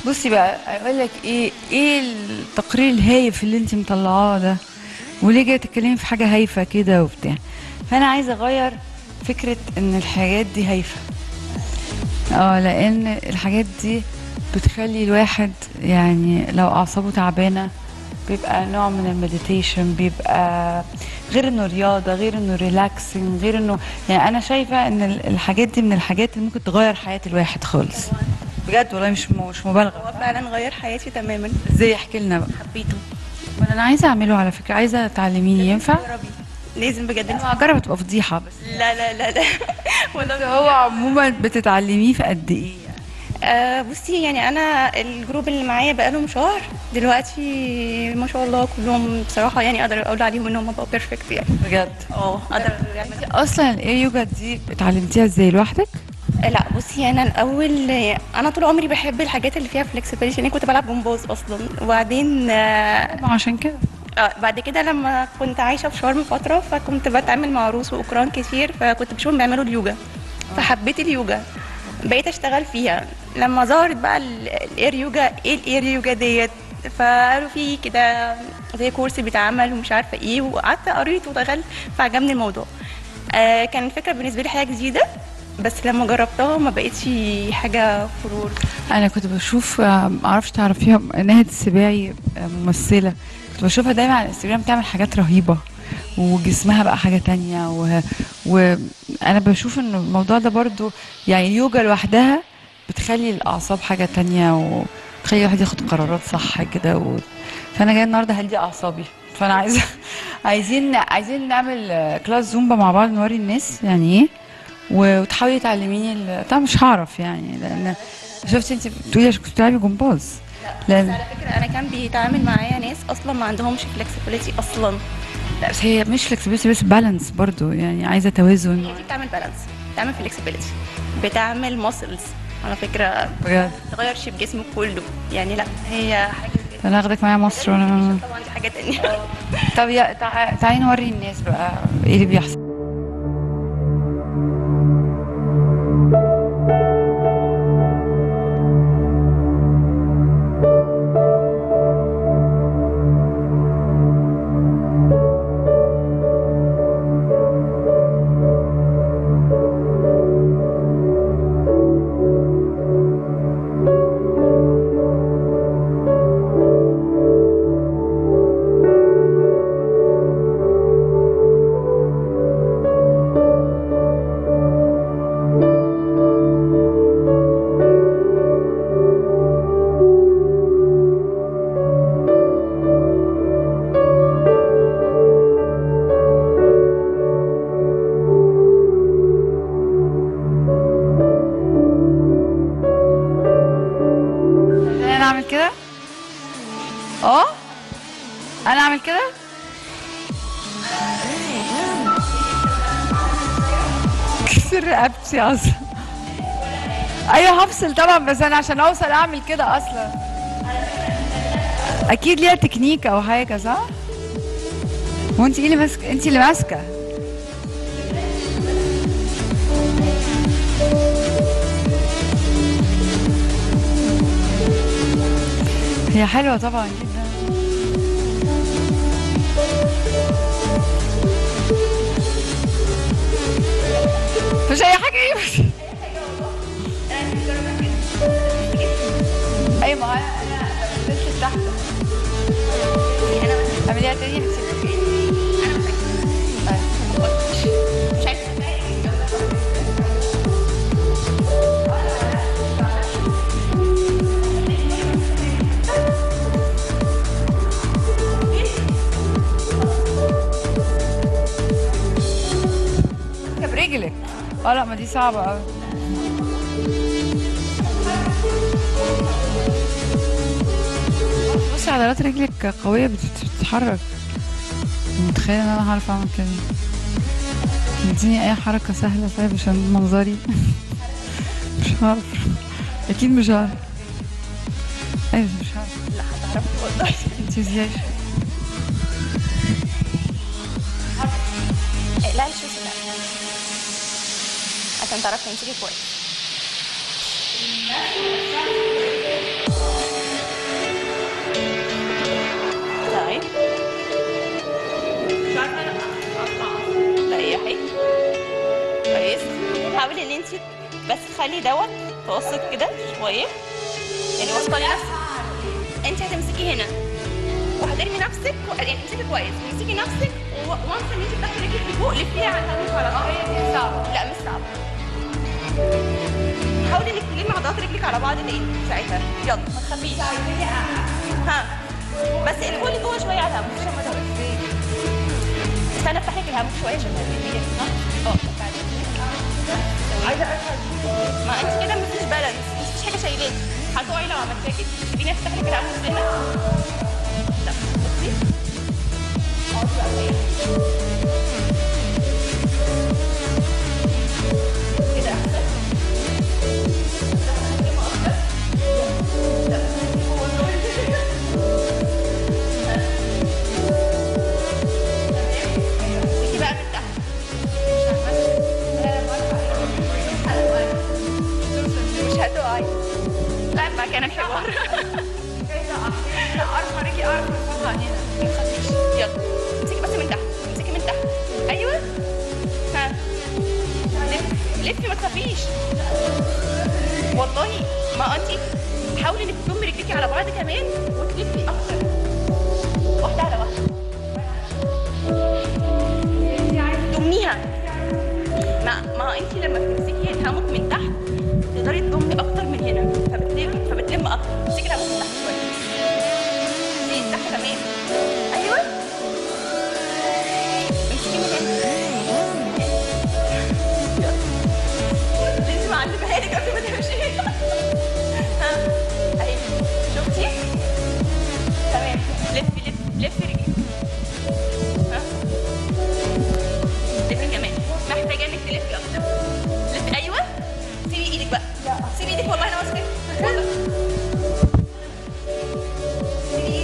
بصي بقى اقول لك ايه التقرير الهايف اللي انت مطلعاه ده؟ وليه جايه تتكلمي في حاجه هايفه كده وبتاع؟ فانا عايزه اغير فكره ان الحاجات دي هايفه. لان الحاجات دي بتخلي الواحد يعني لو اعصابه تعبانه بيبقى نوع من المديتيشن، بيبقى غير انه رياضه، غير انه ريلاكسنج، غير انه يعني انا شايفه ان الحاجات دي من الحاجات اللي ممكن تغير حياه الواحد خالص. بجد والله مش مبالغه. هو فعلا غير حياتي تماما. ازاي؟ احكي لنا بقى. حبيته. ما انا عايزه اعمله على فكره، عايزه تعلميني، ينفع؟ جربي. لازم بجد انت. انا هجرب، تبقى فضيحه بس. لا لا لا لا. والله هو عموما بتتعلميه في قد ايه يعني؟ بصي يعني انا الجروب اللي معايا بقالهم شهر دلوقتي ما شاء الله كلهم بصراحه، يعني اقدر اقول عليهم ان هم بقوا بيرفكت يعني. بجد؟ اقدر يعني. اصلا الاير يوجا دي اتعلمتيها ازاي لوحدك؟ لا بصي انا الاول، انا طول عمري بحب الحاجات اللي فيها فلكسبيليتي، يعني كنت بلعب جمباز اصلا. وبعدين ما عشان كده. بعد كده لما كنت عايشه في شرم فتره، فكنت بتعامل مع روس واوكران كتير، فكنت بشوفهم بيعملوا اليوجا. فحبيت اليوجا، بقيت اشتغل فيها. لما ظهرت بقى الاير يوجا، ايه الاير يوجا ديت؟ فقالوا في كده زي كورس بيتعمل ومش عارفه ايه، وقعدت قريت ودخلت فعجبني الموضوع. كان الفكره بالنسبه لي حاجه جديده، بس لما جربتها ما بقتش حاجه فرور. انا كنت بشوف معرفش تعرفيها، ناهد السباعي، ممثله، كنت بشوفها دايما على الانستجرام بتعمل حاجات رهيبه وجسمها بقى حاجه تانية وانا بشوف ان الموضوع ده برضو يعني اليوجا لوحدها بتخلي الاعصاب حاجه تانية وتخلي الواحد ياخد قرارات صح كده فانا جايه النهارده هدي اعصابي. فانا عايزه عايزين نعمل كلاس زومبا مع بعض، نوري الناس يعني ايه، وتحاولي تعلميني طبعا مش هعرف يعني، لان شفتي انت بتقولي عشان كنت بتلعبي جمباز. بس على فكره انا كان بيتعامل معايا ناس اصلا ما عندهمش فلكسبيليتي اصلا. لا بس هي مش فلكسبيليتي بس بالانس برضو، يعني عايزه توازن. هي دي بتعمل بالانس، بتعمل فلكسبيليتي، بتعمل ماسلز على فكره، بجد تغير شيب جسمك كله. يعني لا هي حاجه انا هاخدك معايا مصر وانا طبعا دي حاجه تانية. طب تعالي نوري الناس بقى ايه اللي بيحصل. انا اعمل كده؟ اه انا اعمل كده؟ كسر رقبتي اصلا. ايوه هفصل طبعا، بس انا عشان اوصل اعمل كده اصلا اكيد ليها تكنيك او حاجه، صح؟ وانت ايه اللي ماسكه؟ انت اللي ماسكه. هي حلوه طبعا جدا. مش اي حاجه، ايه بس. اي ما انا نزلت تحت. اعمليها تاني بس. مش عارفه. برجلك. لا ما دي صعبه قوي. بصي عضلات رجلك قويه، بتتحرك. متخيله ان انا هعرف اعمل كده؟ اديني اي حركه سهله طيب عشان منظري. مش هعرف، اكيد مش هعرف. ايوه مش هعرف. لا هتعرفي والله. انت ازاي؟ لا شوفي لا، عشان تعرفي تمسكي كويس. انت بس تخلي دوت متوسط كده شويه، يعني وصلي نفسك. انت هتمسكي هنا وهترمي نفسك يعني امسكي كويس وامسكي نفسك، وانس ان انت بتاخدي رجلك لفوق لفيها على الهامش على طول. هي دي صعبه. لا مش صعبه. حاولي انك تلمي عضلات رجلك على بعض تاني ساعتها. يلا ما تخافيش. ها بس الفوق اللي جوه شويه على الهامش عشان ما تقفش. استنى افتح لك الهامش شويه عشان تهدي. بعدين عايزه افهم. ما انت كده مفيش بالانس، مفيش حاجه شايلاكي، هتقعي لو عملت كده. سيبيني افتح لك الهامش سنه. لا بصي اقعدي بقى مريحي كده احسن. مكان الحوار. لا ارفع رجلي، ارفعها هنا ما تخافيش. يلا امسكي بس من تحت، امسكي من تحت. ايوه ها لفي ما تخافيش والله. ما انت حاولي انك تضمي رجليكي على بعض كمان وتلفي اكتر، واحده على واحده. ضميها. ما انت لما تمسكي الهامك من تحت تقدري تضمي اكتر من هنا، فبتلم اكتر. امسكي الهامك من تحت شويه. دي تحت كمان. ايوه امسكي من هنا. انت معلمها لك قبل ما تمشي. ها اهي شفتي؟ تمام. لفي رجلك. ها لفي كمان. محتاجه انك تلفي اكتر. لفي. ايوه سيبي ايدك بقى. سيبي ايدك والله انا ماسكه والله. سيبي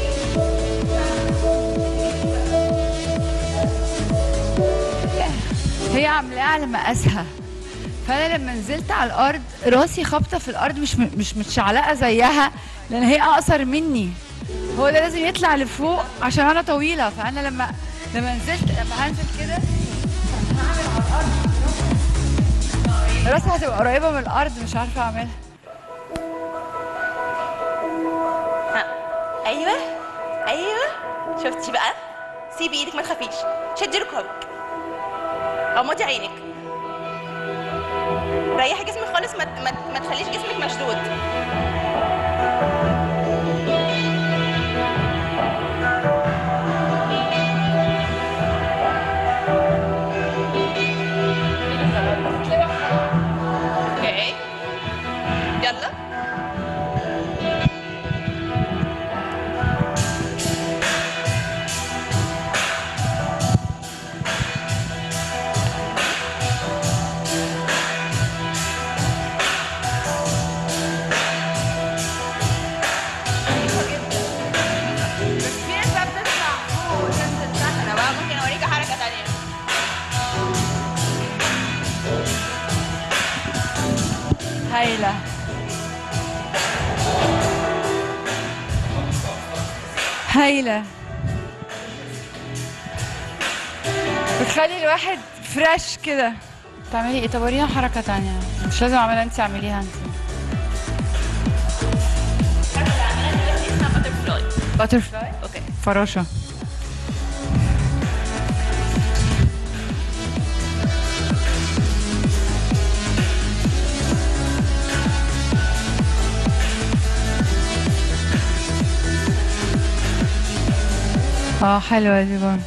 ايدك. هي عاملاها على مقاسها، فانا لما نزلت على الارض راسي خابطه في الارض، مش متشعلقه زيها لان هي اقصر مني. هو ده لازم يطلع لفوق عشان انا طويله. فانا لما نزلت، لما هنزل كده هعمل على الارض راسي هتبقى قريبه من الارض، مش عارفه اعملها. ايوه شفتي بقى؟ سيبي ايدك ما تخافيش، شدي ركبك، غمضي عينك، ريحي جسمك خالص، ما تخليش جسمك مشدود. اوكي يلا. هايلة. هايلة، بتخلي الواحد فريش كده. تعملي ايه؟ طب ورينا حركة تانية، مش لازم اعملها انت، اعمليها انت. باترفلاي. اوكي. فراشة. حلوة دي برضه.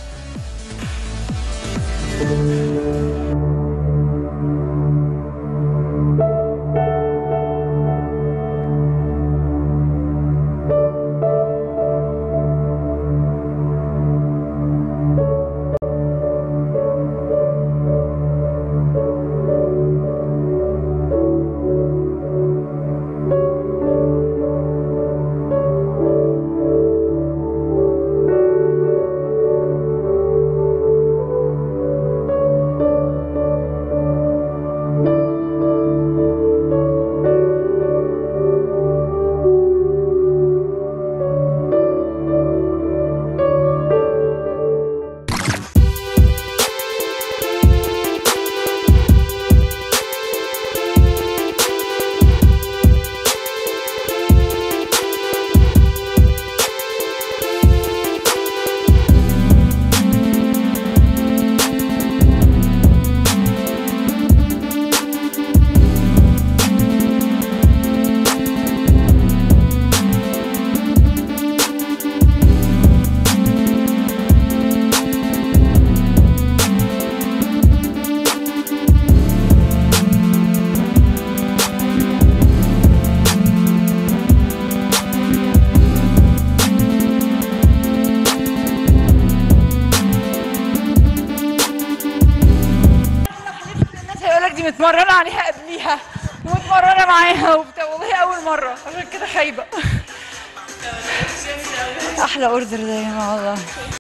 متمرنه عليها قبليها ومتمرنه معاها وبتاع، والله اول مره عشان كده خايبه. احلى اوردر ده يا جماعه والله.